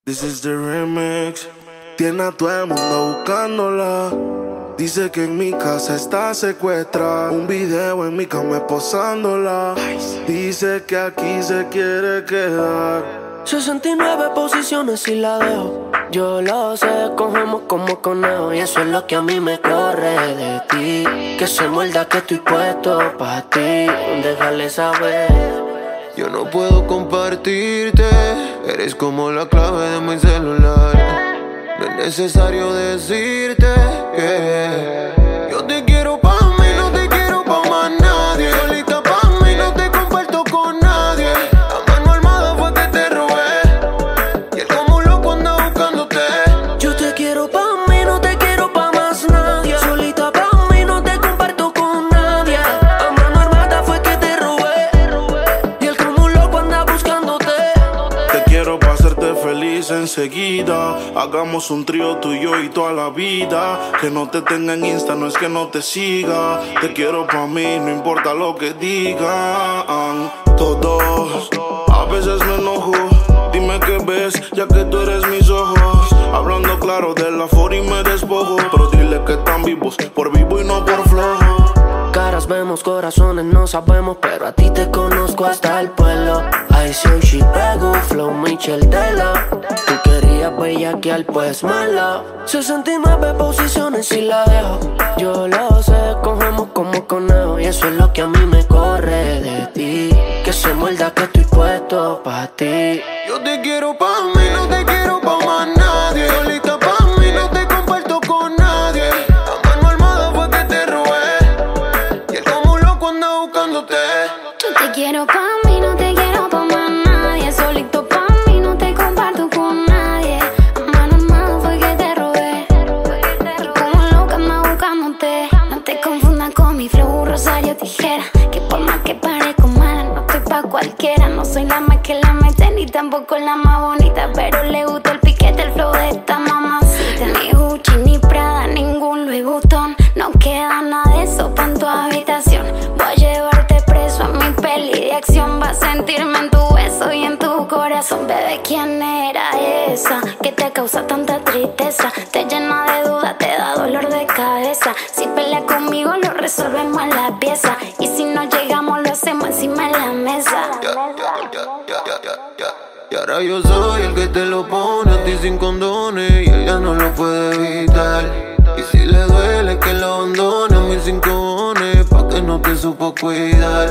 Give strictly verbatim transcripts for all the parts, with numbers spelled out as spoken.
This is the remix. Tiene a todo el mundo buscándola. Dice que en mi casa está secuestrada. Un video en mi cama posándola. Dice que aquí se quiere quedar. sesenta y nueve posiciones y la dejo. Yo lo sé, cogemos como conejo. Y eso es lo que a mí me corre de ti. Que se muerda que estoy puesto pa' ti. Déjale saber. Yo no puedo compartirte. Eres como la clave de mi celular. No es necesario decirte que yo te quiero pa' mí, no te quiero pa' más nadie. Solita pa' mí, no te comparto con nadie. A mano armada fue que te robé. Y él como un loco anda buscándote. Yo te quiero pa' mí, no te quiero pa' más nadie. Solita pa' mí, no te comparto con nadie. A mano armada fue que te robé. Y él como un loco anda buscándote. Te quiero pa' hacerte feliz enseguida. Hagamos un trío tú y yo y toda la vida. Que no te tenga en Insta, no es que no te siga. Te quiero pa' mí, no importa lo que digan todos. A veces me enojo. Dime qué ves, ya que tú eres mis ojos. Hablando claro de la for y me despojo. Pero dile que están vivos, por vivo y no por flojo. Caras vemos, corazones no sabemos, pero a ti te conozco hasta el pueblo. I say she pego, flow Michel Tela. Tú querías bellaquear, pues mala. sesenta y nueve posiciones y la dejo. Yo lo sé, cogemos como conejo. Y eso es lo que a mí me corre de ti. Que se muerda que estoy puesto pa' ti. Yo te quiero pa' mí, no te quiero pa' más nadie. Solita pa' mí, no te comparto con nadie. A mano armada fue que te robé. Y él como un loco anda buscándote. Yo te quiero pa' mí, no te quiero pa' más nadie. Solito pa' mí, no te comparto con nadie. A mano armada fue que te robé. Y como loca anda buscándote. No te confundas con mi flow, Rosario Tijera. Que por más que parezco mala, no estoy pa' cualquiera. No soy la más que la mete, ni tampoco la más bonita. Pero le gusta el piquete, el flow de esta mamacita. Ni Gucci, ni Prada, ningún Louis Vuitton. No queda nada de eso pa' en tu habitación. Voy a llevarte preso a mi peli de acción. Vas a sentirme en tu beso y en tu corazón. Bebé, ¿quién era esa que te causa tanta tristeza? Te llena de dudas, te da dolor de cabeza. Si peleas conmigo lo resolvemos en la pieza. Y si no llegamos lo hacemos encima de la mesa. Ya, ya, ya, ya, ya, ya, ya. Y ahora yo soy el que te lo pone a ti sin condones. Y ella no lo puede evitar. Y si le duele que lo abandone a mis cinco cojones, pa' que no te supo cuidar.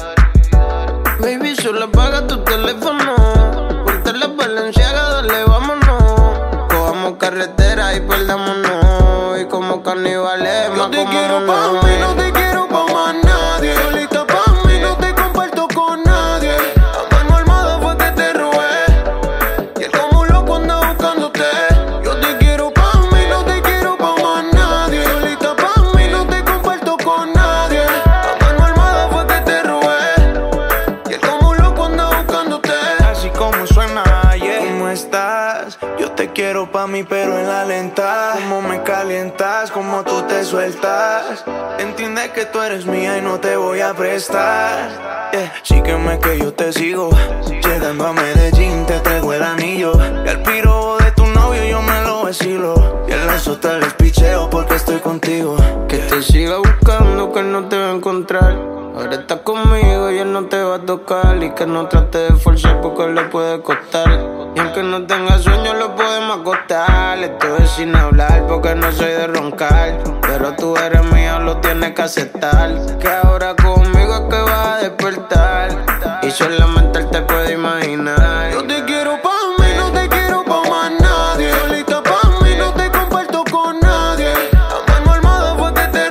Baby, solo apaga tu teléfono. Ponte la Balenciaga, dale, vámonos. Cojamos carretera y perdámonos. Y como carnivales, yo te quiero pa' mí, no te quiero pa' más nadie. Solita pa' mí, no te comparto con nadie. A mano armada fue que te robé. Y él como un loco anda buscándote. Yo te quiero pa' mí, no te quiero pa' más nadie. Solita pa' mí, no te comparto con nadie. A mano armada fue que te robé. Y él como un loco anda buscándote. Así como suena, yeah. ¿Cómo estás? Yo te quiero pa' mí pero en la lenta. Cómo me calientas, cómo tú te sueltas. Entiende que tú eres mía y no te voy a prestar, yeah. Sígueme que yo te sigo. Llegando a Medellín te traigo el anillo. Y al piro de tu novio yo me lo vacilo. Y el lazo te les picheo porque estoy contigo. Que te siga buscando, que no te va a encontrar. Ahora estás conmigo y él no te va a tocar. Y que no trate de forzar porque le puede costar. Y aunque no tenga sueño lo podemos acostar. Esto es sin hablar porque no soy de roncar. Pero tú eres mío, lo tienes que aceptar. Que ahora conmigo es que vas a despertar. Y solamente él te puede imaginar. Yo te quiero pa' mí, no te quiero pa' más nadie. Solita pa' mí, no te comparto con nadie. A mano armada fue que te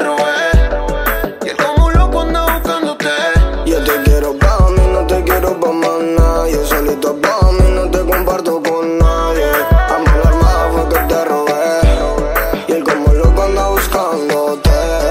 robé. Y él como un loco anda buscándote. Yo te quiero pa' mí, no te quiero pa' más nadie. Solito pa' mí, no te comparto con nadie. A mano armada fue que te robé. Y él como un loco anda buscándote.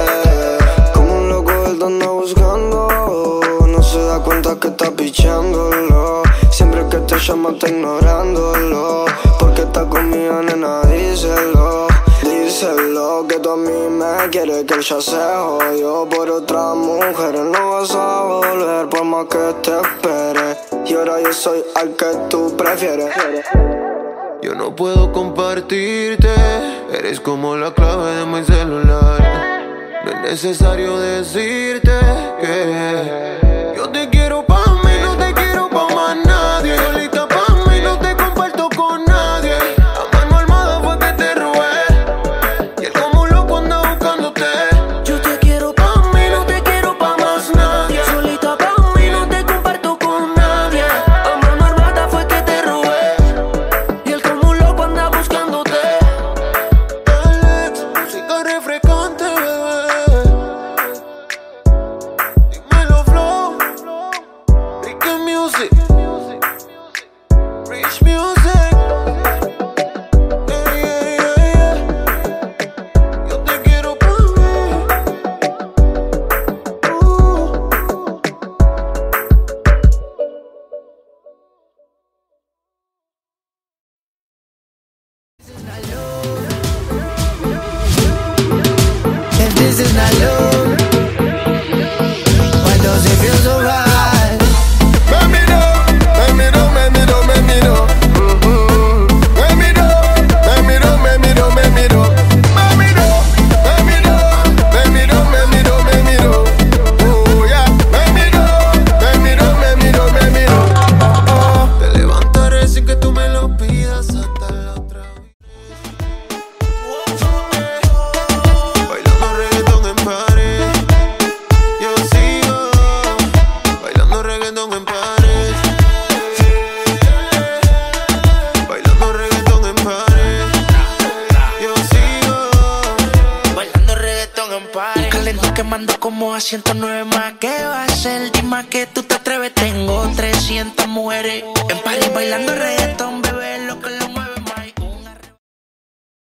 Como un loco él te anda buscando. No se da cuenta que está pichándolo. Siempre que te llama está ignorándolo. Porque está conmigo, nena, díselo. Díselo que tú a mí me quieres, que él ya se jodió por otra mujer. No vas a volver por más que te espere. Y ahora yo soy al que tú prefieres. Yo no puedo compartirte, eres como la clave de mi celular. No es necesario decirte que yo te quiero pa' mí, no te quiero pa' más nadie. Solita pa' mí, no te comparto con nadie. A mano armada fue que te robé, y él como un loco anda buscándote. Yo te quiero pa' mí, no te quiero pa' más nadie. Solita pa' mí, no te comparto con nadie. A mano armada fue que te robé, y él como un loco anda buscándote. Alex, música refrescante, bebé. Dímelo, flow. Ricky Music, Rich Music. Yeah, yeah, yeah, yeah. Yo te quiero pa' mí. Uh. If this is not love, why does it feel so right? Let me know, let me know, let me know, let me know. Mhm. Let me know, let me know, let me know, let me know. Let me know, let me know, let me know, let me know, let me know. Oh yeah, let me know, let me know, let me know, let me know. Oh, te levantaré sin que tú me lo pidas hasta la otra vez. Bailando reggaetón en pared, yo sigo bailando reggaetón en pared. Bailando reggaetón en pared, yo sigo Bailando reggaetón en party. Calento quemando como a ciento nueve más. ¿Qué va a ser? Dime que tú te atreves. Tengo trescientas mujeres en party bailando reggaetón.